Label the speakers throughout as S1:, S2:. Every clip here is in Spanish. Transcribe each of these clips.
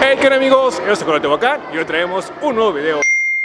S1: Hey, ¿qué onda, amigos? Yo soy Tehuacán y hoy traemos un nuevo video.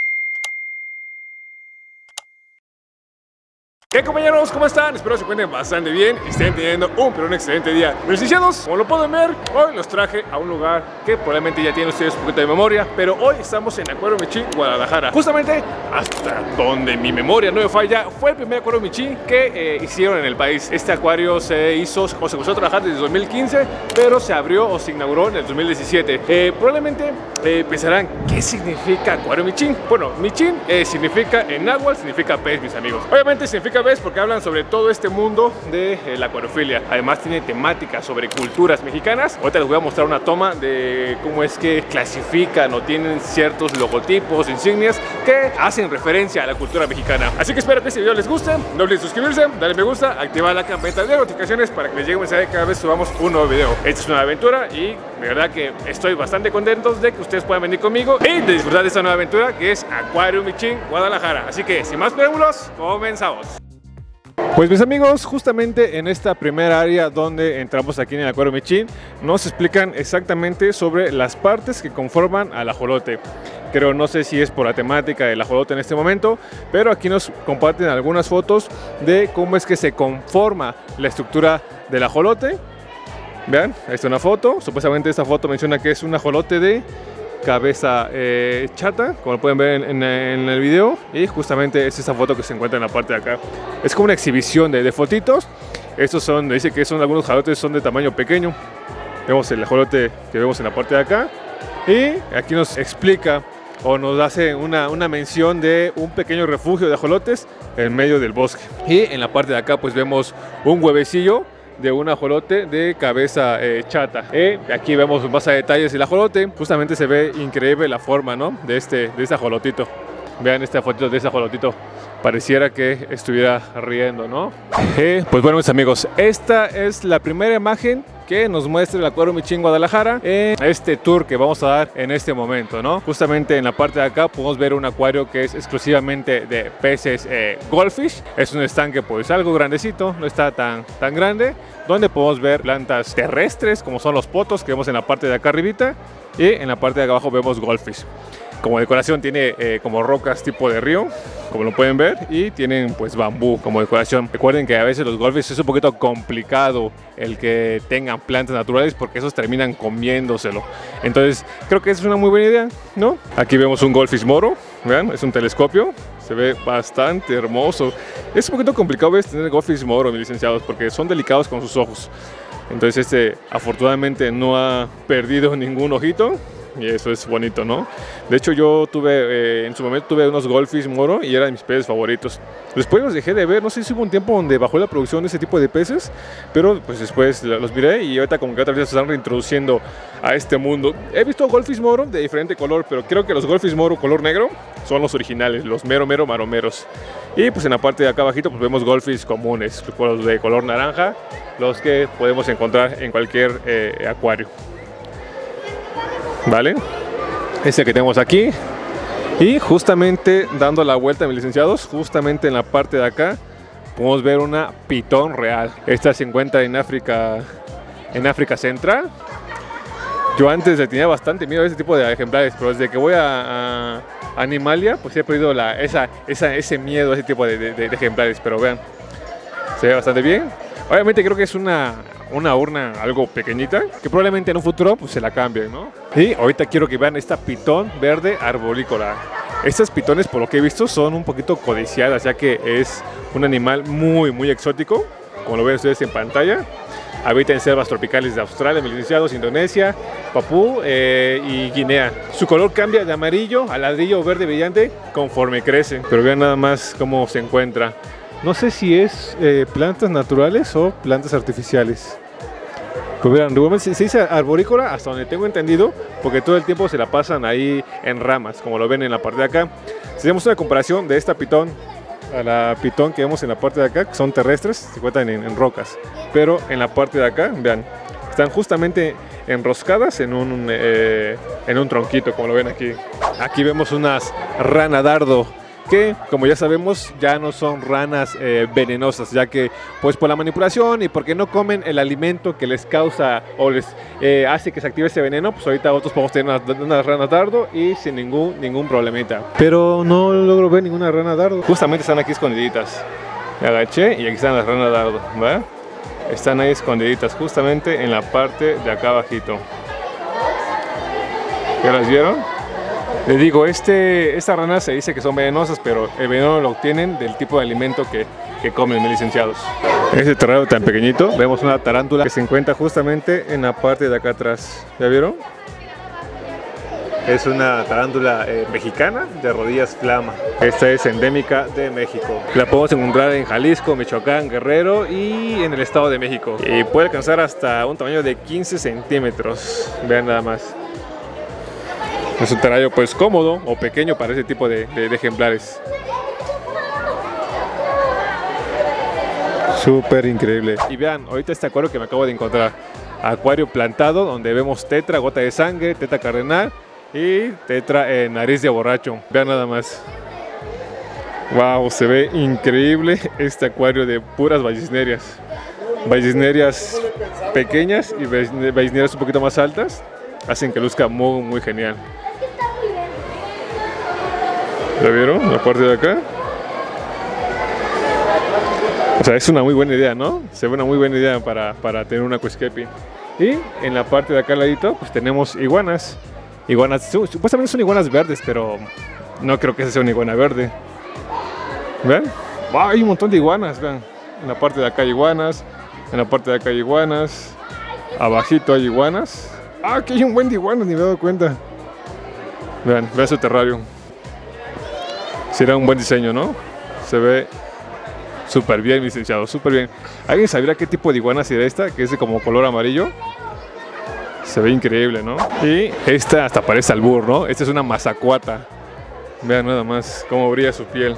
S1: ¿Qué, compañeros? ¿Cómo están? Espero se encuentren bastante bien y estén teniendo un excelente día. Mis licenciados, como lo pueden ver, hoy los traje a un lugar que probablemente ya tienen ustedes un poquito de memoria, pero hoy estamos en Acuario Michin, Guadalajara. Justamente hasta donde mi memoria no me falla, fue el primer Acuario Michin que hicieron en el país. Este acuario se hizo, o se comenzó a trabajar desde 2015, pero se abrió o se inauguró en el 2017. Probablemente pensarán, ¿qué significa Acuario Michin? Bueno, Michin significa en náhuatl, significa pez, mis amigos. Obviamente significa pez porque hablan sobre todo este mundo de la acuariofilia. Además tiene temática sobre culturas mexicanas. Ahorita les voy a mostrar una toma de cómo es que clasifican o tienen ciertos logotipos, insignias que hacen referencia a la cultura mexicana. Así que espero que este video les guste. No olviden suscribirse, darle me gusta, activar la campanita de notificaciones para que les llegue un mensaje cada vez subamos un nuevo video. Esta es una aventura y de verdad que estoy bastante contento de que ustedes puedan venir conmigo y de disfrutar de esta nueva aventura que es Acuario Michin, Guadalajara. Así que sin más preámbulos, comenzamos. Pues mis amigos, justamente en esta primera área donde entramos aquí en el Acuario Michin, nos explican exactamente sobre las partes que conforman al ajolote. Creo, no sé si es por la temática del ajolote en este momento, pero aquí nos comparten algunas fotos de cómo es que se conforma la estructura del ajolote. Vean, ahí está una foto. Supuestamente esta foto menciona que es un ajolote de cabeza chata, como lo pueden ver en el video, y justamente es esa foto que se encuentra en la parte de acá. Es como una exhibición de fotitos. Estos son, dice que son algunos ajolotes, son de tamaño pequeño. Vemos el ajolote que vemos en la parte de acá, y aquí nos explica o nos hace una mención de un pequeño refugio de ajolotes en medio del bosque. Y en la parte de acá pues vemos un huevecillo de un ajolote de cabeza chata. Aquí vemos más a detalles el ajolote. Justamente se ve increíble la forma, ¿no? de este ajolotito. Vean esta fotito de ese ajolotito. Pareciera que estuviera riendo, ¿no? Pues bueno, mis amigos, esta es la primera imagen que nos muestra el Acuario Michin Guadalajara en este tour que vamos a dar en este momento, ¿no? Justamente en la parte de acá podemos ver un acuario que es exclusivamente de peces goldfish. Es un estanque pues algo grandecito, no está tan grande, donde podemos ver plantas terrestres como son los potos que vemos en la parte de acá arribita, y en la parte de acá abajo vemos goldfish. Como decoración tiene como rocas tipo de río, como lo pueden ver, y tienen pues bambú como decoración. Recuerden que a veces los goldfish es un poquito complicado el que tengan plantas naturales porque esos terminan comiéndoselo. Entonces creo que es una muy buena idea, ¿no? Aquí vemos un goldfish moro, vean, es un telescopio, se ve bastante hermoso. Es un poquito complicado tener goldfish moro, mis licenciados, porque son delicados con sus ojos. Entonces afortunadamente no ha perdido ningún ojito. Y eso es bonito, ¿no? De hecho yo tuve, en su momento tuve unos goldfish moro y eran mis peces favoritos. Después los dejé de ver, no sé si hubo un tiempo donde bajó la producción de ese tipo de peces, pero pues después los miré y ahorita como que otra vez se están reintroduciendo a este mundo. He visto goldfish moro de diferente color, pero creo que los goldfish moro color negro son los originales, los mero maromeros. Y pues en la parte de acá abajito pues vemos goldfish comunes, los de color naranja, los que podemos encontrar en cualquier acuario. ¿Vale? Ese que tenemos aquí. Y justamente dando la vuelta, mis licenciados, justamente en la parte de acá podemos ver una pitón real. Esta se encuentra en África Central. Yo antes le tenía bastante miedo a este tipo de ejemplares, pero desde que voy a Animalia pues he perdido ese miedo a ese tipo de ejemplares. Pero vean, se ve bastante bien. Obviamente creo que es una urna algo pequeñita, que probablemente en un futuro pues se la cambien, ¿no? Y ahorita quiero que vean esta pitón verde arborícola. Estas pitones, por lo que he visto, son un poquito codiciadas, ya que es un animal muy exótico, como lo ven ustedes en pantalla. Habita en selvas tropicales de Australia, mis licenciados, Indonesia, Papúa y Guinea. Su color cambia de amarillo a ladrillo verde brillante conforme crece, pero vean nada más cómo se encuentra. No sé si es plantas naturales o plantas artificiales. Pues verán, igualmente se dice arborícola hasta donde tengo entendido, porque todo el tiempo se la pasan ahí en ramas, como lo ven en la parte de acá. Si hacemos una comparación de esta pitón a la pitón que vemos en la parte de acá, que son terrestres, se encuentran en rocas. Pero en la parte de acá, vean, están justamente enroscadas en un tronquito, como lo ven aquí. Aquí vemos unas rana dardo que, como ya sabemos, ya no son ranas venenosas, ya que pues por la manipulación y porque no comen el alimento que les causa o les hace que se active ese veneno, pues ahorita otros podemos tener unas ranas dardo y sin ningún problemita. Pero no logro ver ninguna rana dardo. Justamente están aquí escondiditas. Me agaché y aquí están las ranas dardo, ¿va? Están ahí escondiditas justamente en la parte de acá abajito. ¿Ya las vieron? Les digo, estas ranas se dice que son venenosas, pero el veneno lo obtienen del tipo de alimento que comen, mis licenciados. En este terreno tan pequeñito vemos una tarántula que se encuentra justamente en la parte de acá atrás. ¿Ya vieron? Es una tarántula mexicana de rodillas flama. Esta es endémica de México. La podemos encontrar en Jalisco, Michoacán, Guerrero y en el Estado de México. Y puede alcanzar hasta un tamaño de 15 centímetros. Vean nada más. Es un terrario pues cómodo o pequeño para ese tipo de ejemplares. Súper increíble. Y vean, ahorita este acuario que me acabo de encontrar. Acuario plantado donde vemos tetra, gota de sangre, tetra cardenal y tetra nariz de borracho. Vean nada más. Wow, se ve increíble este acuario de puras vallisnerias. Vallisnerias pequeñas y vallisnerias un poquito más altas hacen que luzca muy genial. ¿Ya vieron? La parte de acá. O sea, es una muy buena idea, ¿no? Se ve una muy buena idea para tener un aquascaping. Y en la parte de acá al ladito, pues tenemos iguanas. Iguanas, supuestamente son iguanas verdes, pero no creo que esa sea una iguana verde. ¿Ven? ¡Wow! Hay un montón de iguanas, vean. En la parte de acá hay iguanas. En la parte de acá hay iguanas. Abajito hay iguanas. ¡Ah! Aquí hay un buen de iguanas, ni me he dado cuenta. Vean su terrario. Será un buen diseño, ¿no? Se ve súper bien, licenciado, súper bien. ¿Alguien sabrá qué tipo de iguana será esta? Que es de como color amarillo. Se ve increíble, ¿no? Y esta hasta parece albur, ¿no? Esta es una mazacuata. Vean nada más cómo brilla su piel.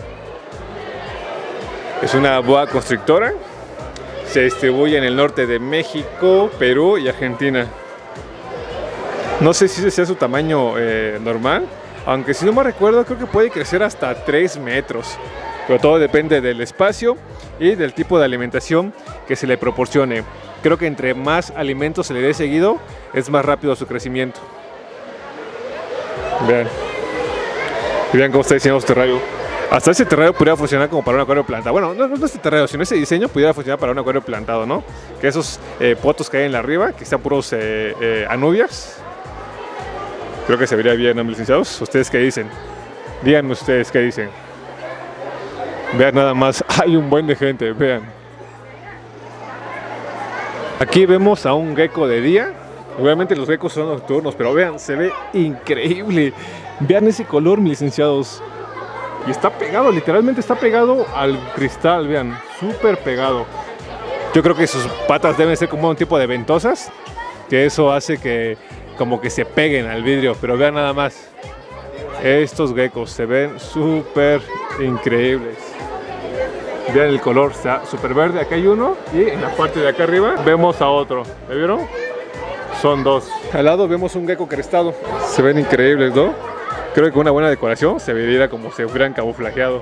S1: Es una boa constrictora. Se distribuye en el norte de México, Perú y Argentina. No sé si ese sea su tamaño normal. Aunque si no me recuerdo, creo que puede crecer hasta 3 metros. Pero todo depende del espacio y del tipo de alimentación que se le proporcione. Creo que entre más alimentos se le dé seguido, es más rápido su crecimiento. Vean. Y vean cómo está diseñado su terrario. Hasta ese terrario podría funcionar como para un acuario plantado. Bueno, no este terrario, sino ese diseño pudiera funcionar para un acuario plantado, ¿no? Que esos potos que hay en la arriba, que están puros anubias. Creo que se vería bien, ¿no, licenciados? ¿Ustedes qué dicen? Díganme ustedes qué dicen. Vean nada más, hay un buen de gente, vean. Aquí vemos a un gecko de día. Obviamente los geckos son nocturnos, pero vean, se ve increíble. Vean ese color, mis licenciados. Y está pegado, literalmente está pegado al cristal, vean, súper pegado. Yo creo que sus patas deben ser como un tipo de ventosas, que eso hace que como que se peguen al vidrio, pero vean nada más. Estos geckos se ven súper increíbles. Vean el color, está súper verde. Acá hay uno y en la parte de acá arriba vemos a otro. ¿Me vieron? Son dos. Al lado vemos un gecko crestado. Se ven increíbles, ¿no? Creo que con una buena decoración se vería como si se hubieran camuflajeado.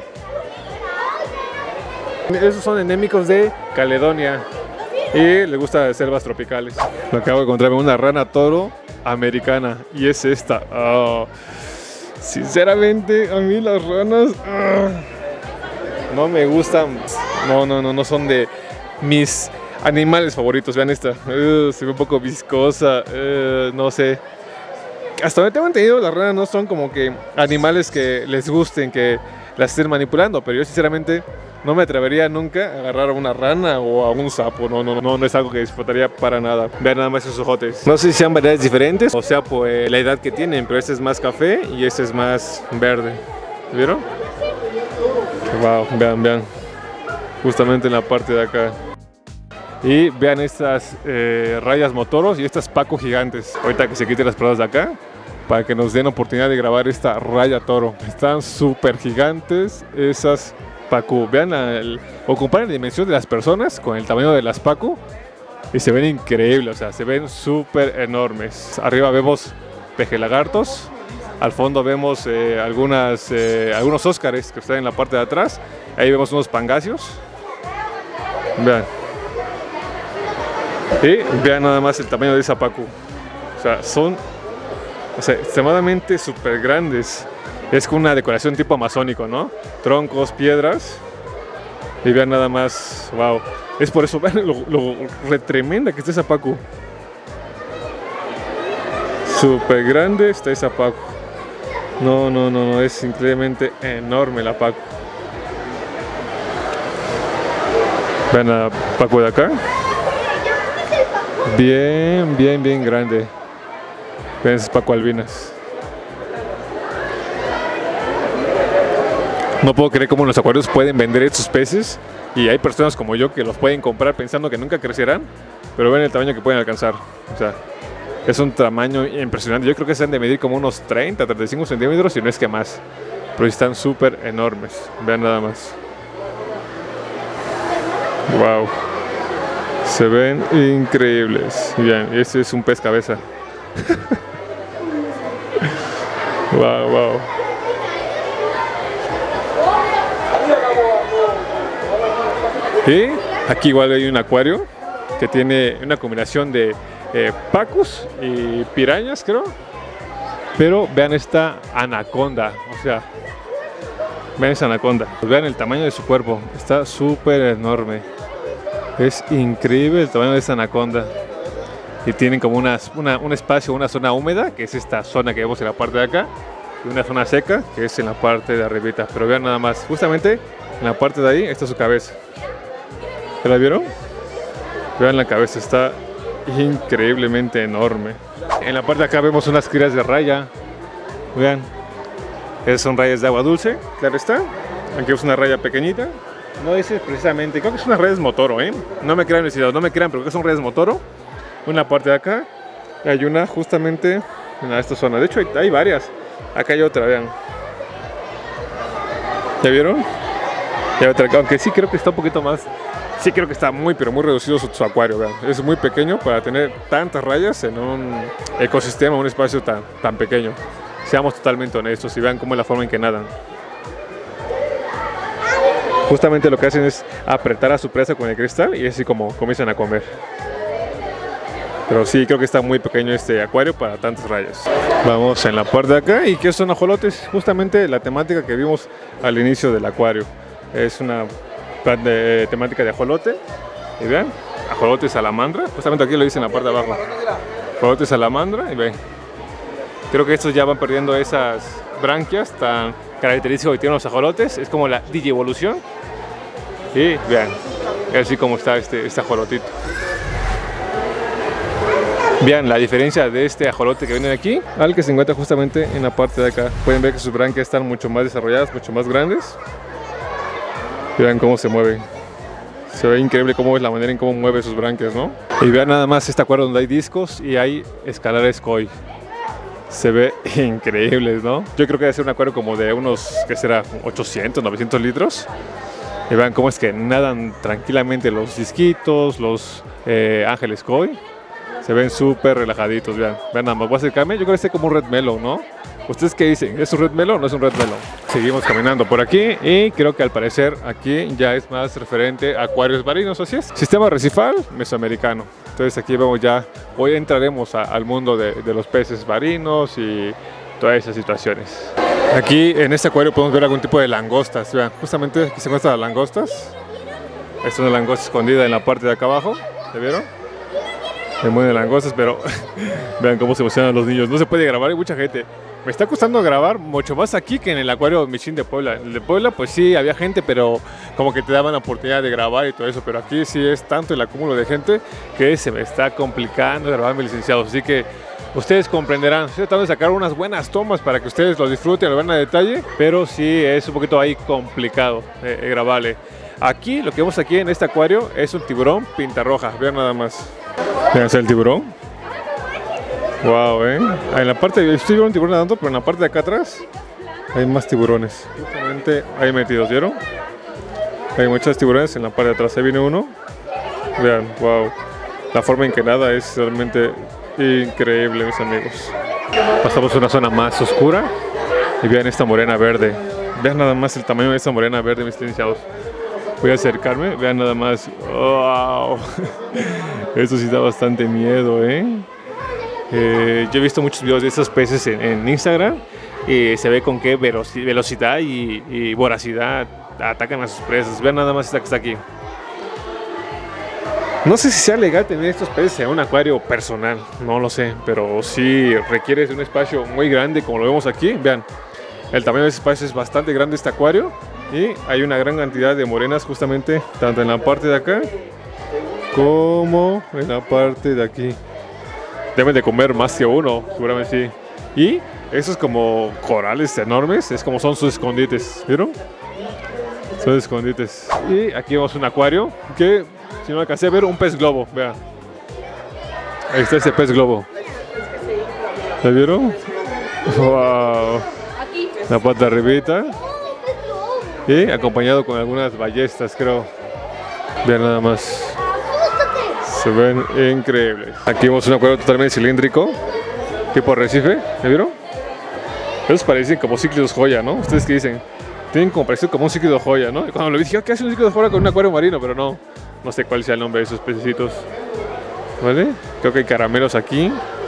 S1: Esos son endémicos de Caledonia y les gusta selvas tropicales. Me acabo de encontrarme una rana toro americana y es esta. Oh, sinceramente, a mí las ranas no me gustan. No son de mis animales favoritos. Vean esta. Se ve un poco viscosa. No sé. Hasta donde tengo entendido, las ranas no son como que animales que les gusten, que las estén manipulando. Pero yo sinceramente no me atrevería nunca a agarrar a una rana o a un sapo. No es algo que disfrutaría para nada. Vean nada más esos ojotes. No sé si sean variedades diferentes o sea por la edad que tienen, pero este es más café y este es más verde. ¿Vieron? Wow, vean. Justamente en la parte de acá. Y vean estas rayas motoros y estas paco gigantes. Ahorita que se quiten las pruebas de acá, para que nos den oportunidad de grabar esta raya toro. Están súper gigantes esas pacu. Vean, o comparen la dimensión de las personas con el tamaño de las pacu y se ven increíbles, o sea, se ven súper enormes. Arriba vemos pejelagartos Al fondo vemos algunos Óscares que están en la parte de atrás. Ahí vemos unos pangasios. Vean. Y vean nada más el tamaño de esa pacu. O sea, son extremadamente súper grandes. Es con una decoración tipo amazónico, ¿no? Troncos, piedras. Y vean nada más, wow. Es por eso, vean lo re tremenda que está esa pacu. Súper grande está esa pacu. No, es increíblemente enorme la pacu. Vean la pacu de acá. Bien grande. Vean esas pacu albinas. No puedo creer cómo los acuarios pueden vender estos peces. Y hay personas como yo que los pueden comprar pensando que nunca crecerán. Pero ven el tamaño que pueden alcanzar. O sea, es un tamaño impresionante. Yo creo que se han de medir como unos 30, 35 centímetros, si no es que más. Pero están súper enormes. Vean nada más. Wow. Se ven increíbles. Bien, este es un pez cabeza. Wow. Y aquí igual hay un acuario que tiene una combinación de pacus y pirañas, creo. Pero vean esta anaconda, o sea, vean esa anaconda. Vean el tamaño de su cuerpo, está súper enorme. Es increíble el tamaño de esta anaconda. Y tienen como un espacio, una zona húmeda, que es esta zona que vemos en la parte de acá. Y una zona seca, que es en la parte de arribita. Pero vean nada más, justamente en la parte de ahí está su cabeza. ¿Ya la vieron? Vean la cabeza, está increíblemente enorme. En la parte de acá vemos unas crías de raya. Vean, esas son rayas de agua dulce, claro está. Aquí es una raya pequeñita. No dice precisamente, creo que es una rayas Motoro, ¿eh? No me crean, no me crean, pero creo que son rayas Motoro. Una parte de acá, hay una justamente en esta zona. De hecho, hay varias. Acá hay otra, vean. ¿Ya vieron? Y hay otra acá, aunque sí creo que está un poquito más. Sí creo que está muy, pero muy reducido su acuario, vean. Es muy pequeño para tener tantas rayas en un ecosistema, un espacio tan pequeño. Seamos totalmente honestos y vean cómo es la forma en que nadan. Justamente lo que hacen es apretar a su presa con el cristal y así como comienzan a comer. Pero sí, creo que está muy pequeño este acuario para tantas rayas. Vamos en la parte de acá. ¿Y qué son ajolotes? Justamente la temática que vimos al inicio del acuario. Es una temática de ajolote. Y vean, ajolote salamandra. Justamente aquí lo dice en la parte de abajo. Ajolote salamandra. Y ven. Creo que estos ya van perdiendo esas branquias tan características que tienen los ajolotes. Es como la digievolución. Y vean, así como está este ajolotito. Vean la diferencia de este ajolote que viene de aquí al que se encuentra justamente en la parte de acá. Pueden ver que sus branquias están mucho más desarrolladas, mucho más grandes. Vean cómo se mueven. Se ve increíble cómo es la manera en cómo mueve sus branquias, ¿no? Y vean nada más este acuario donde hay discos y hay escalares koi. Se ve increíbles, ¿no? Yo creo que debe ser un acuario como de unos, ¿qué será? 800, 900 litros. Y vean cómo es que nadan tranquilamente los disquitos, los ángeles koi. Se ven súper relajaditos, vean nada más, voy a acercarme, yo creo que este es como un red melon, ¿no? ¿Ustedes qué dicen? ¿Es un red melon o no es un red melon? Seguimos caminando por aquí y creo que al parecer aquí ya es más referente a acuarios marinos, así es. Sistema recifal mesoamericano. Entonces aquí vemos ya, hoy entraremos al mundo de los peces marinos y todas esas situaciones. Aquí en este acuario podemos ver algún tipo de langostas, vean, justamente aquí se encuentran las langostas. Esta es una langosta escondida en la parte de acá abajo, ¿se vieron? Hay muy de langostas, pero vean cómo se emocionan los niños. No se puede grabar, hay mucha gente. Me está costando grabar mucho más aquí que en el acuario Michin de Puebla. El de Puebla, pues sí, había gente, pero como que te daban la oportunidad de grabar y todo eso. Pero aquí sí es tanto el acúmulo de gente que se me está complicando grabar, mis licenciados. Así que ustedes comprenderán. Estoy tratando de sacar unas buenas tomas para que ustedes lo disfruten, lo vean a detalle. Pero sí es un poquito ahí complicado grabarle. Aquí, lo que vemos aquí en este acuario es un tiburón pintarroja. Vean nada más. Vean el tiburón. Wow, en la parte de estoy viendo un tiburón nadando, pero en la parte de acá atrás hay más tiburones. Justamente ahí metidos, ¿vieron? Hay muchos tiburones en la parte de atrás. Ahí viene uno. Vean, wow. La forma en que nada es realmente increíble, mis amigos. Pasamos a una zona más oscura y vean esta morena verde. Vean nada más el tamaño de esta morena verde, mis licenciados. Voy a acercarme, vean nada más. ¡Wow! Esto sí da bastante miedo, ¿eh? Yo he visto muchos videos de estos peces en Instagram y se ve con qué velocidad y voracidad atacan a sus presas. Vean nada más esta que está aquí. No sé si sea legal tener estos peces en un acuario personal, no lo sé, pero sí requiere de un espacio muy grande como lo vemos aquí. Vean, el tamaño de este espacio es bastante grande, este acuario, y hay una gran cantidad de morenas justamente tanto en la parte de acá como en la parte de aquí. Deben de comer más que uno, seguramente sí. Y esos como corales enormes, es como son sus escondites, ¿vieron? Son escondites. Y aquí vemos un acuario que, si no alcancé a ver, un pez globo, vean. Ahí está ese pez globo. ¿Lo vieron? ¡Wow! La pata arribita. Y acompañado con algunas ballestas, creo. Vean nada más. Se ven increíbles. Aquí vemos un acuario totalmente cilíndrico, tipo arrecife, ¿me vieron? Esos parecen como cíclidos joya, ¿no? ¿Ustedes qué dicen? Tienen como parecido como un cíclido joya, ¿no? Y cuando lo vi dije, ¿qué hace un cíclido joya con un acuario marino? Pero no sé cuál sea el nombre de esos pececitos. ¿Vale? Creo que hay caramelos aquí.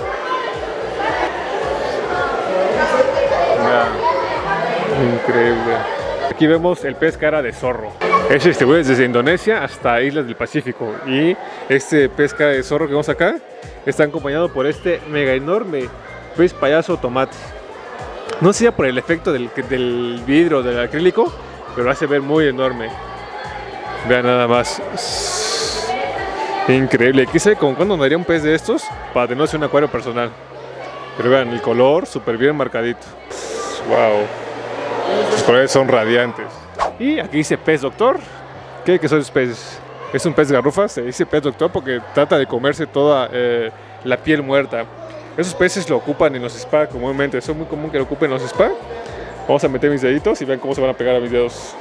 S1: Mira. Increíble. Aquí vemos el pez cara de zorro. Es distribuido desde Indonesia hasta Islas del Pacífico. Y este pez cara de zorro que vemos acá está acompañado por este mega enorme pez payaso tomate. No sé si por el efecto del vidrio, del acrílico, pero lo hace ver muy enorme. Vean nada más. Increíble. Quise como cuando daría un pez de estos para tener un acuario personal. Pero vean, el color súper bien marcadito. Wow. Los colores son radiantes. Y aquí dice pez doctor. ¿Qué son esos peces? Es un pez garrufa. Se dice pez doctor porque trata de comerse toda la piel muerta. Esos peces lo ocupan en los spa comúnmente. Es muy común que lo ocupen en los spa. Vamos a meter mis deditos y vean cómo se van a pegar a mis dedos.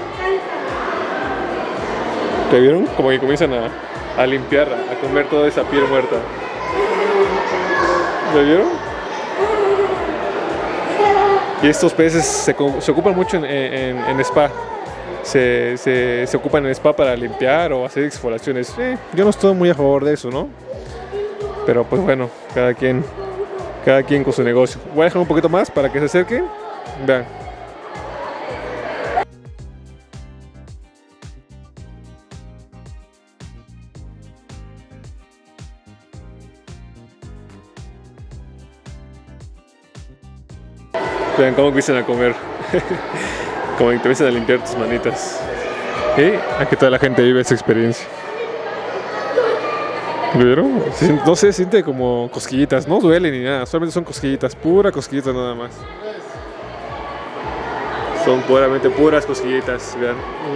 S1: ¿Te vieron? Como que comienzan a limpiar, a comer toda esa piel muerta. ¿Me vieron? Y estos peces se ocupan mucho en spa. Se ocupan en spa para limpiar o hacer exfoliaciones. Yo no estoy muy a favor de eso, ¿no? Pero pues bueno, cada quien con su negocio. Voy a dejar un poquito más para que se acerquen. Vean. Vean cómo empiezan a comer. Como que te empiezan a limpiar tus manitas. Y aquí toda la gente vive esa experiencia. ¿Vieron? No sé, siente como cosquillitas, no duele ni nada, solamente son cosquillitas, pura cosquillita nada más. Son puramente puras cosquillitas, vean.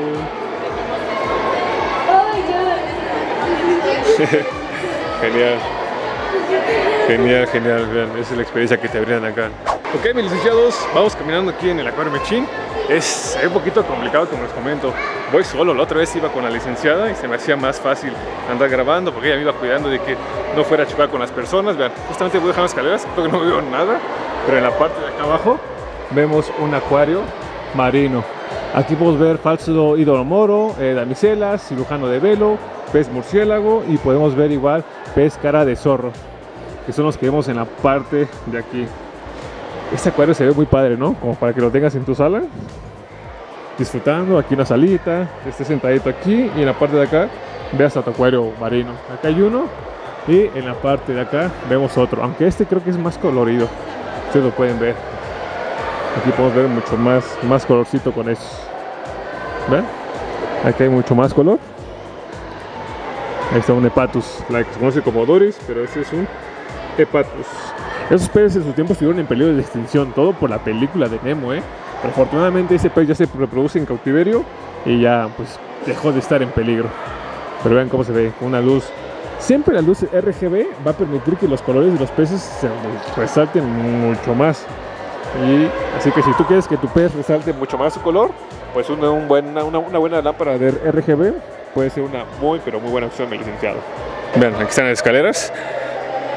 S1: Genial. Genial, vean, esa es la experiencia que te brindan acá. Ok, mis licenciados, vamos caminando aquí en el acuario Mechín. Es un poquito complicado, como les comento. Voy solo, la otra vez iba con la licenciada y se me hacía más fácil andar grabando porque ella me iba cuidando de que no fuera a chocar con las personas. Vean, justamente voy dejando escaleras, creo que no veo nada, pero en la parte de acá abajo vemos un acuario marino. Aquí podemos ver falso ídolo moro, damiselas, cirujano de velo, pez murciélago y podemos ver igual pez cara de zorro, que son los que vemos en la parte de aquí. Este acuario se ve muy padre, ¿no? Como para que lo tengas en tu sala, disfrutando. Aquí una salita, estés sentadito aquí y en la parte de acá veas a tu acuario marino. Acá hay uno y en la parte de acá vemos otro, aunque este creo que es más colorido. Ustedes lo pueden ver. Aquí podemos ver mucho más colorcito con eso. ¿Ven? Aquí hay mucho más color. Ahí está un Hepatus, la que se conoce como Doris, pero este es un Hepatus. Esos peces en su tiempo estuvieron en peligro de extinción, todo por la película de Nemo, Pero afortunadamente ese pez ya se reproduce en cautiverio y ya pues dejó de estar en peligro. Pero vean cómo se ve, con una luz. Siempre la luz RGB va a permitir que los colores de los peces se resalten mucho más. Y así que si tú quieres que tu pez resalte mucho más su color, pues una buena lámpara de RGB puede ser una muy buena opción, mi licenciado. Vean, aquí están las escaleras.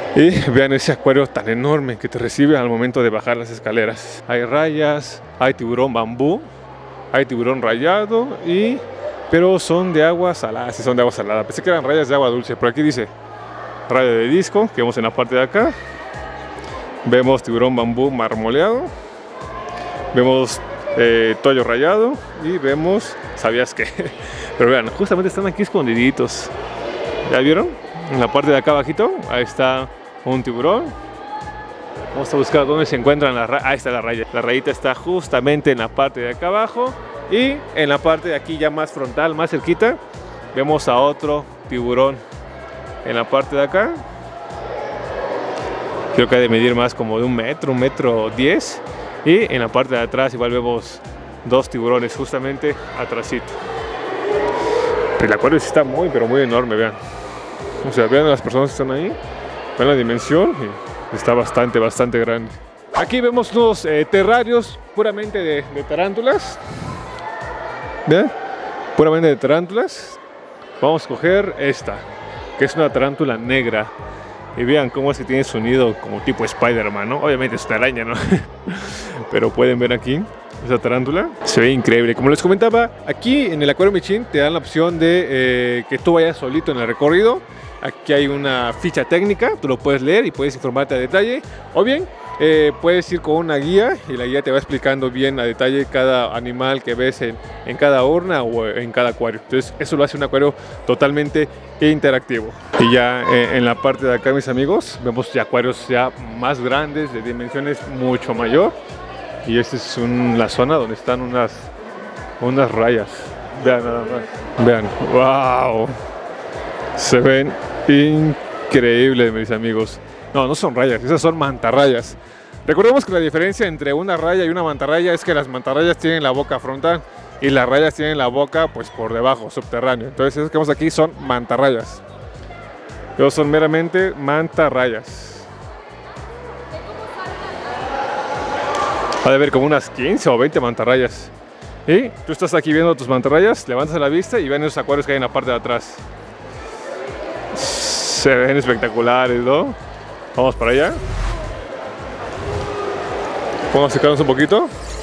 S1: Y vean ese acuario tan enorme que te recibe al momento de bajar las escaleras. Hay rayas, hay tiburón bambú, hay tiburón rayado pero son de agua salada, sí son de agua salada. Pensé que eran rayas de agua dulce, pero aquí dice raya de disco, que vemos en la parte de acá. Vemos tiburón bambú marmoleado. Vemos toyo rayado y vemos, ¿sabías qué? Pero vean, justamente están aquí escondiditos. ¿Ya vieron? En la parte de acá abajito, ahí está un tiburón. Vamos a buscar dónde se encuentran las rayas. Ahí está la raya. La rayita está justamente en la parte de acá abajo. Y en la parte de aquí ya más frontal, más cerquita, vemos a otro tiburón. En la parte de acá, creo que ha de medir más como de 1 metro 10. Y en la parte de atrás igual vemos 2 tiburones justamente atrásito. El acuario sí está muy, pero muy enorme, vean. O sea, vean a las personas que están ahí, vean la dimensión y está bastante grande. Aquí vemos unos terrarios puramente de tarántulas. ¿Vean? Puramente de tarántulas. Vamos a escoger esta, que es una tarántula negra. Y vean cómo es que tiene su nido como tipo Spider-Man, ¿no? Obviamente es una araña, ¿no? Pero pueden ver aquí esa tarántula. Se ve increíble. Como les comentaba, aquí en el Acuario Michin te dan la opción de que tú vayas solito en el recorrido. Aquí hay una ficha técnica, tú lo puedes leer y puedes informarte a detalle. O bien, puedes ir con una guía y la guía te va explicando bien a detalle cada animal que ves en cada urna o en cada acuario. Entonces eso lo hace un acuario totalmente interactivo. Y ya en la parte de acá, mis amigos, vemos ya acuarios ya más grandes, de dimensiones mucho mayor. Y esta es la zona donde están unas rayas. Vean nada más. Vean, wow. Se ven increíbles, mis amigos. No, no son rayas, esas son mantarrayas. Recordemos que la diferencia entre una raya y una mantarraya es que las mantarrayas tienen la boca frontal y las rayas tienen la boca pues por debajo, subterráneo. Entonces esas que vemos aquí son mantarrayas. Ellos son meramente mantarrayas. Va a haber como unas 15 o 20 mantarrayas. Y tú estás aquí viendo tus mantarrayas, levantas la vista y ven esos acuarios que hay en la parte de atrás. Se ven espectaculares, ¿no? Vamos para allá. Vamos a acercarnos un poquito.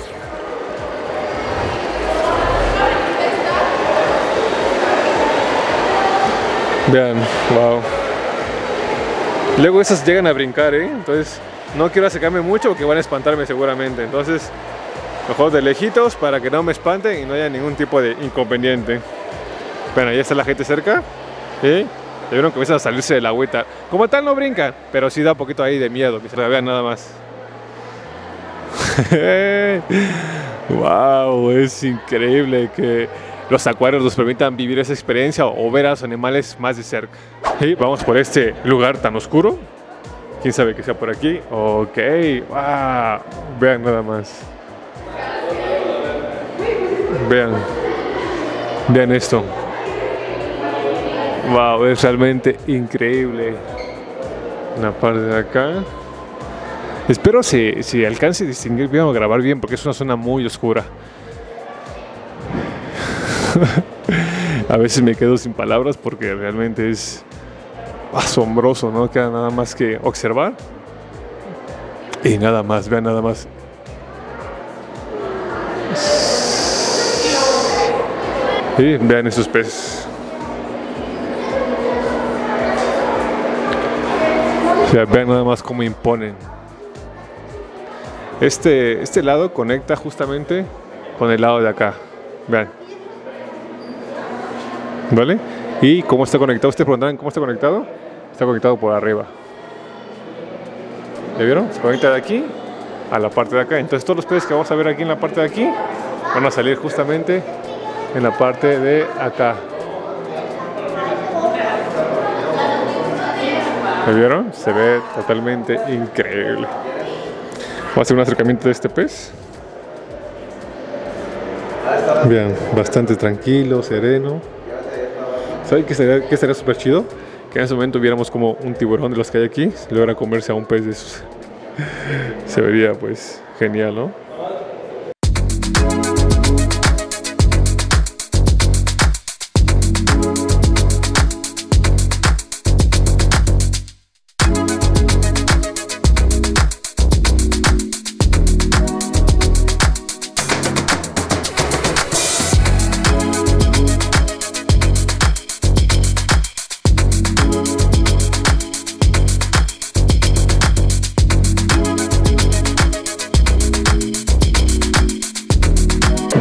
S1: Vean, wow. Luego esas llegan a brincar, ¿eh? Entonces no quiero acercarme mucho porque van a espantarme seguramente. Entonces mejor de lejitos para que no me espanten y no haya ningún tipo de inconveniente. Bueno, ahí está la gente cerca. ¿Sí? Ya vieron que comienzan a salirse de la agüita. Como tal no brincan, pero sí da un poquito ahí de miedo, que se la vean nada más. Wow, es increíble que los acuarios nos permitan vivir esa experiencia o ver a los animales más de cerca. Y vamos por este lugar tan oscuro. ¿Quién sabe que sea por aquí? Ok, wow. Vean nada más. Vean esto. Wow, es realmente increíble. La parte de acá. Espero si alcance a distinguir bien o grabar bien porque es una zona muy oscura. A veces me quedo sin palabras porque realmente es asombroso, no queda nada más que observar. Y nada más, vean nada más. Y vean esos peces. O sea, vean nada más cómo imponen. Este lado conecta justamente con el lado de acá. Vean. ¿Vale? ¿Y cómo está conectado? ¿Ustedes preguntarán cómo está conectado? Está conectado por arriba. ¿Ya vieron? Se conecta de aquí a la parte de acá. Entonces todos los peces que vamos a ver aquí en la parte de aquí van a salir justamente en la parte de acá. ¿Me vieron? Se ve totalmente increíble. Vamos a hacer un acercamiento de este pez. Vean, bastante tranquilo, sereno. ¿Saben qué sería súper chido? Que en ese momento viéramos como un tiburón de los que hay aquí logra comerse a un pez de esos. Se vería pues genial, ¿no?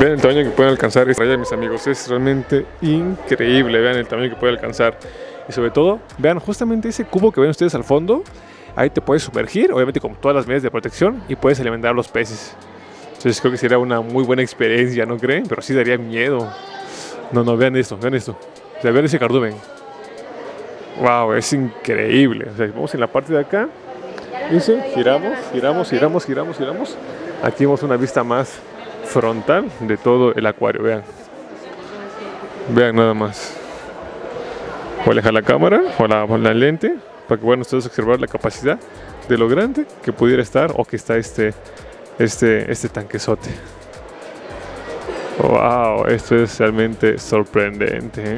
S1: Vean el tamaño que pueden alcanzar esta raya, mis amigos. Es realmente increíble. Vean el tamaño que puede alcanzar. Y sobre todo, vean justamente ese cubo que ven ustedes al fondo. Ahí te puedes sumergir, obviamente con todas las medidas de protección, y puedes alimentar a los peces. Entonces creo que sería una muy buena experiencia, ¿no creen? Pero sí daría miedo. No, vean esto, vean esto. O sea, vean ese cardumen. Wow, es increíble. O sea, vamos en la parte de acá. Dice, giramos. Aquí vemos una vista más frontal de todo el acuario, vean. Vean nada más. Voy a alejar la cámara o la lente para que puedan ustedes observar la capacidad de lo grande que pudiera estar o que está este tanquezote. Wow, esto es realmente sorprendente, ¿eh?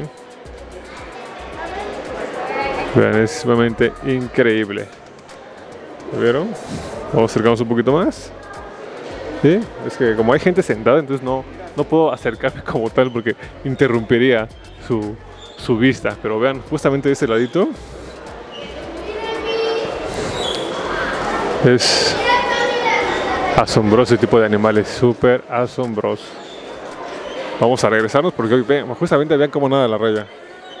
S1: Vean, es sumamente increíble. ¿Lo vieron? Vamos a acercarnos un poquito más. ¿Sí? Es que como hay gente sentada, entonces no puedo acercarme como tal porque interrumpiría su vista. Pero vean, justamente de este ladito es asombroso el tipo de animales, súper asombroso. Vamos a regresarnos porque hoy justamente vean como nada la raya.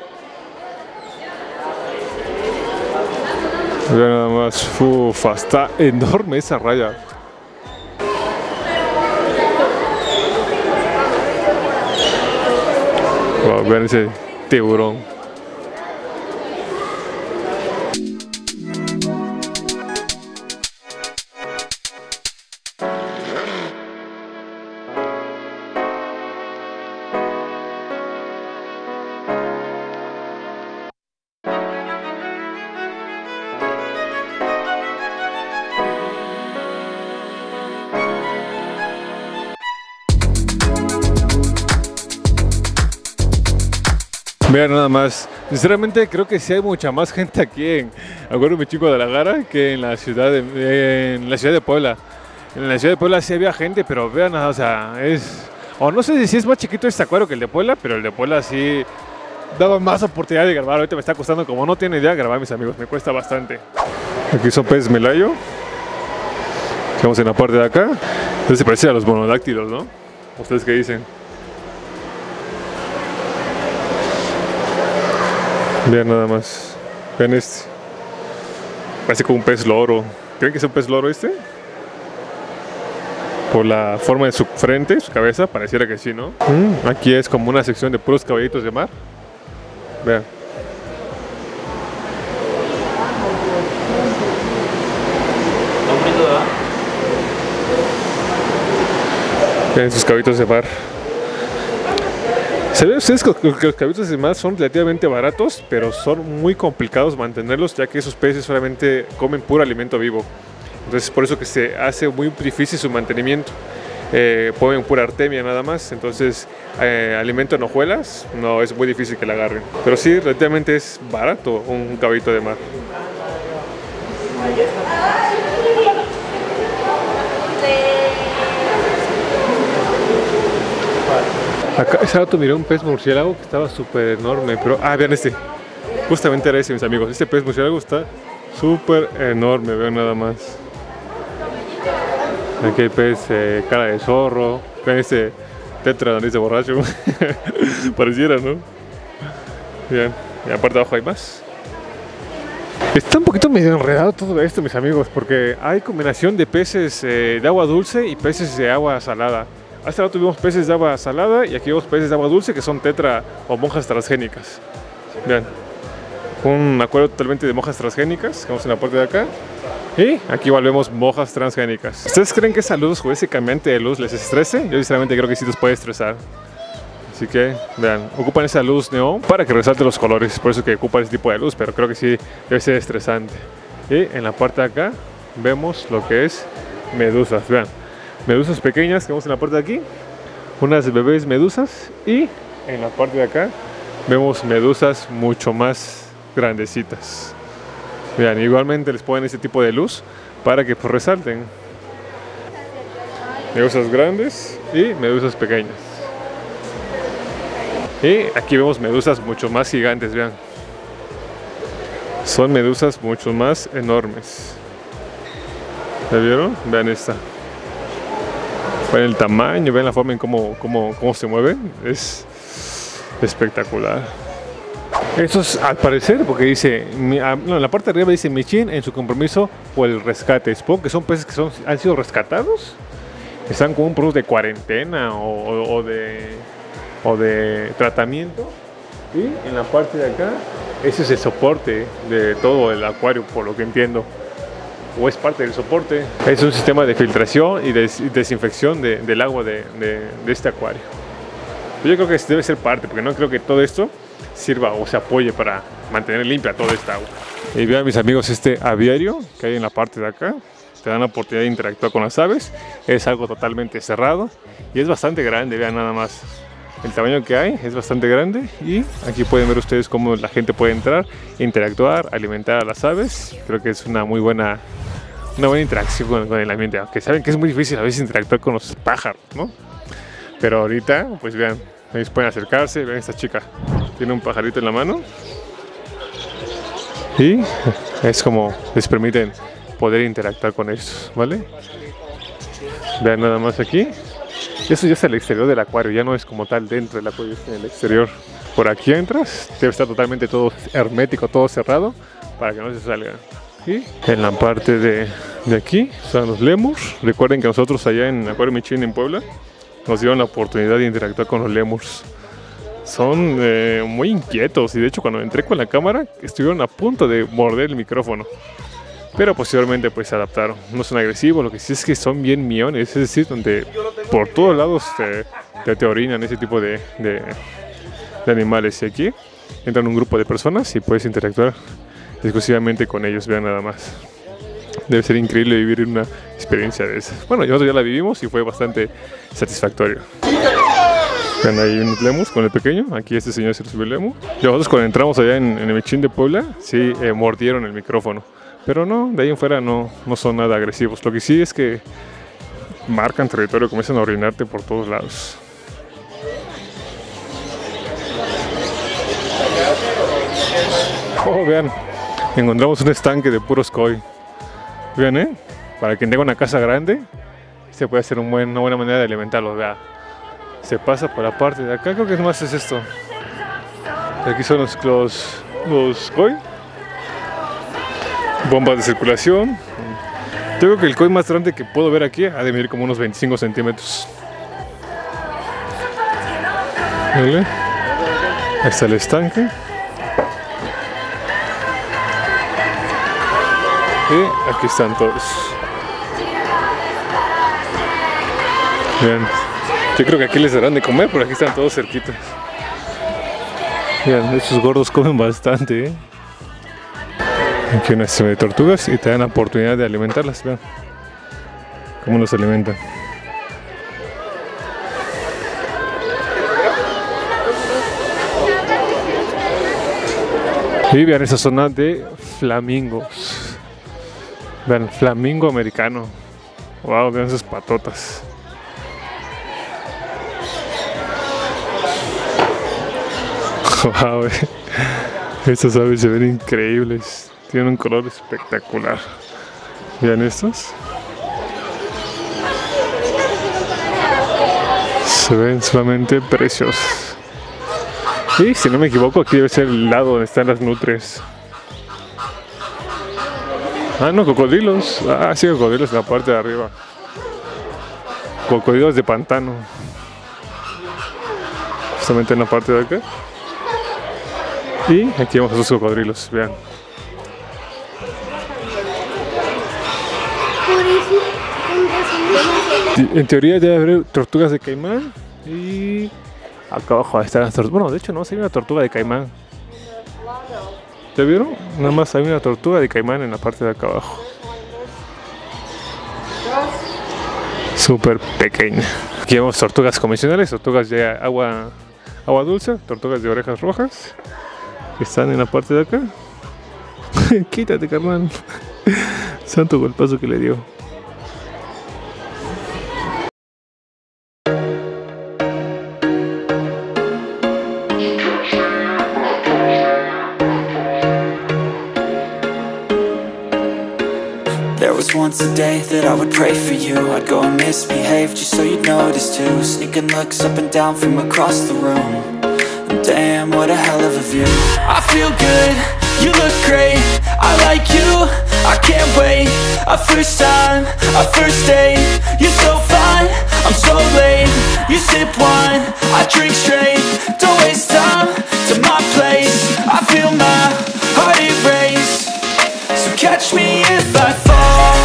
S1: Vean nada más, ufa, está enorme esa raya. Wow, vean ese tiburón. Vean nada más, sinceramente creo que sí hay mucha más gente aquí en Acuario Mi Chico de la Gara que en la ciudad de Puebla. En la ciudad de Puebla sí había gente, pero vean, o sea, o no sé si es más chiquito este acuario que el de Puebla, pero el de Puebla sí daba más oportunidad de grabar. Ahorita me está costando, como no tiene idea, grabar, mis amigos, me cuesta bastante. Aquí son peces melayo. Estamos en la parte de acá. Entonces se parece a los monodáctilos, ¿no? ¿Ustedes qué dicen? Vean nada más. Vean este. Parece como un pez loro. ¿Creen que es un pez loro este? Por la forma de su frente, su cabeza, pareciera que sí, ¿no? Aquí es como una sección de puros caballitos de mar. Vean. Vean sus caballitos de mar. ¿Se ven ustedes que los caballitos de mar son relativamente baratos, pero son muy complicados mantenerlos, ya que esos peces solamente comen puro alimento vivo? Entonces por eso que se hace muy difícil su mantenimiento. Ponen pura artemia nada más, entonces alimento en hojuelas no es muy difícil que la agarren. Pero sí, relativamente es barato un caballito de mar. Acá ese rato miré un pez murciélago que estaba súper enorme, pero... Ah, vean este. Justamente era ese, mis amigos. Este pez murciélago está súper enorme, vean nada más. Aquí hay pez cara de zorro. Vean este tetra nariz de borracho. Pareciera, ¿no? Bien. Y aparte abajo hay más. Está un poquito medio enredado todo esto, mis amigos, porque hay combinación de peces de agua dulce y peces de agua salada. Hasta ahora tuvimos peces de agua salada y aquí vemos peces de agua dulce que son tetra o monjas transgénicas. Vean, un acuario totalmente de monjas transgénicas, vamos en la parte de acá. Y aquí igual vemos monjas transgénicas. ¿Ustedes creen que esa luz o ese cambiante de luz les estrese? Yo sinceramente creo que sí los puede estresar. Así que, vean, ocupan esa luz neón para que resalte los colores. Por eso que ocupan ese tipo de luz, pero creo que sí debe ser estresante. Y en la parte de acá vemos lo que es medusas, vean. Medusas pequeñas que vemos en la parte de aquí, unas bebés medusas, y en la parte de acá vemos medusas mucho más grandecitas. Vean, igualmente les ponen este tipo de luz para que pues resalten. Medusas grandes y medusas pequeñas. Y aquí vemos medusas mucho más gigantes, vean. Son medusas mucho más enormes. ¿La vieron? Vean esta. Vean el tamaño, vean la forma en cómo se mueven. Es espectacular. Esto es al parecer porque dice, no, en la parte de arriba dice Michin en su compromiso por el rescate. Supongo que son peces que han sido rescatados. Están con un proceso de cuarentena o de tratamiento. Y en la parte de acá, ese es el soporte de todo el acuario, por lo que entiendo. O es parte del soporte. Es un sistema de filtración y desinfección del agua de este acuario. Yo creo que debe ser parte, porque no creo que todo esto sirva o se apoye para mantener limpia toda esta agua. Y vean, mis amigos, este aviario que hay en la parte de acá. Te dan la oportunidad de interactuar con las aves. Es algo totalmente cerrado y es bastante grande. Vean nada más el tamaño que hay, es bastante grande. Y aquí pueden ver ustedes cómo la gente puede entrar, interactuar, alimentar a las aves. Creo que es una buena interacción con el ambiente, aunque saben que es muy difícil a veces interactuar con los pájaros, ¿no? Pero ahorita, pues vean, ellos pueden acercarse. Vean, esta chica tiene un pajarito en la mano y es como les permiten poder interactuar con ellos, ¿vale? Vean nada más aquí. Eso ya es el exterior del acuario, ya no es como tal dentro del acuario, es en el exterior. Por aquí entras, debe estar totalmente todo hermético, todo cerrado, para que no se salgan. Y en la parte de aquí están los lémurs. Recuerden que nosotros allá en Acuario Michin en Puebla nos dieron la oportunidad de interactuar con los lémurs. Son muy inquietos y de hecho cuando entré con la cámara estuvieron a punto de morder el micrófono. Pero posteriormente pues se adaptaron. No son agresivos, lo que sí es que son bien miones, es decir, donde por todos lados te orinan ese tipo de animales. Y aquí entran un grupo de personas y puedes interactuar exclusivamente con ellos. Vean nada más. Debe ser increíble vivir una experiencia de esas. Bueno, nosotros ya la vivimos y fue bastante satisfactorio. Vean ahí unos lemus con el pequeño. Aquí este señor se subió el lemu. Y nosotros cuando entramos allá en el Michin de Puebla, sí mordieron el micrófono. Pero no, de ahí en fuera no son nada agresivos. Lo que sí es que marcan territorio, comienzan a orinarte por todos lados. Oh, vean, encontramos un estanque de puros koi. Vean, para quien tenga una casa grande, se puede hacer una buena manera de alimentarlos. Vean, se pasa por la parte de acá, creo que más es esto. Aquí son los koi. Bombas de circulación. Yo creo que el koi más grande que puedo ver aquí ha de medir como unos 25 centímetros. ¿Vale? Ahí está el estanque. Y aquí están todos. Vean. Yo creo que aquí les darán de comer, pero aquí están todos cerquitas. Vean, estos gordos comen bastante, Aquí hay una serie de tortugas y te dan la oportunidad de alimentarlas. Vean cómo los alimentan. Y vean esa zona de flamingos. Vean, flamingo americano. Wow, vean esas patotas. Wow, estas aves se ven increíbles. Tienen un color espectacular. Vean estos. Se ven solamente preciosos. Y si no me equivoco, aquí debe ser el lado donde están las nutrias. Ah, no, cocodrilos. Ah, sí, cocodrilos en la parte de arriba. Cocodrilos de pantano. Justamente en la parte de acá. Y aquí vemos a los cocodrilos, vean. En teoría debe haber tortugas de caimán. Y acá abajo están las tortugas. Bueno, de hecho no, hay una tortuga de caimán. ¿Ya vieron? Nada más hay una tortuga de caimán en la parte de acá abajo. Súper pequeña. Aquí vemos tortugas convencionales, tortugas de agua dulce, tortugas de orejas rojas. Que están en la parte de acá. Quítate, carnal. Santo golpazo que le dio.
S2: There was was once a day that I would pray for you. I'd go and misbehave just so you'd notice too. Sneaking looks up and down from across the room. And damn, what a hell of a view. I feel good, you look great, I like you, I can't wait. A first time, a first date, you're so fine, I'm so late. You sip wine, I drink straight. Don't waste time to my place. I feel my heart erase. So catch me if I fall.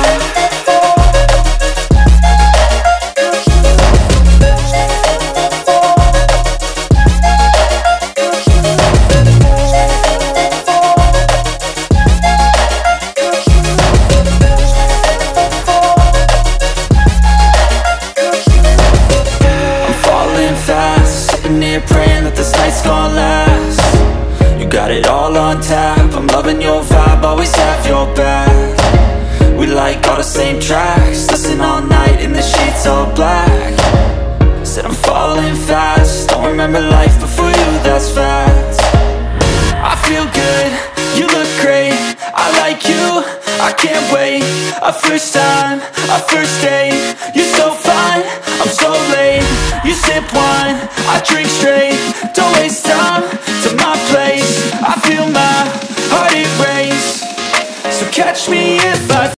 S2: Praying that this night's gonna last. You got it all on tap, I'm loving your vibe, always have your back. We like all the same tracks, listen all night in the sheets all black. Said I'm falling fast, don't remember life before you, that's fact. I feel good, you look great, I like you, I can't wait. A first time, a first date, you're so fine, I'm so late. You sip wine, I drink straight. Don't waste time to my place. I feel my heart erase. So catch me if I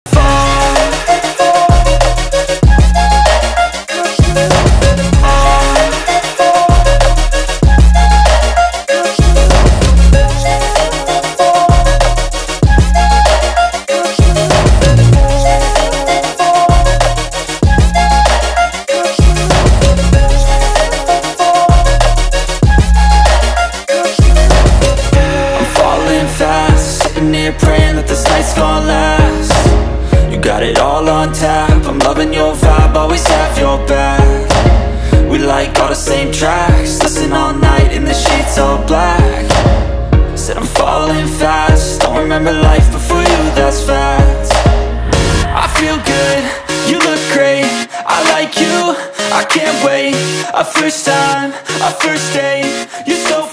S2: praying that this night's gonna last. You got it all on tap, I'm loving your vibe, always have your back. We like all the same tracks, listen all night in the sheets all black. Said I'm falling fast, don't remember life before you, that's fact. I feel good, you look great, I like you, I can't wait. A first time, a first date, you're so